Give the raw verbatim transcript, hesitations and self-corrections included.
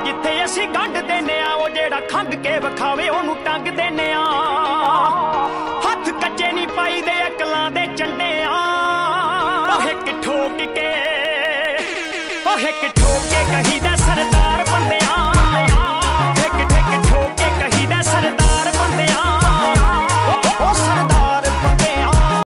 जिथे असी गंढ देने आ ओ जेड़ा खंग के विखावे ओनू टंग देने आ हथ कच्चे नहीं पाई दे अकलां दे चंडे आ हिक ठोक के ओ हिक ठोक के कही दा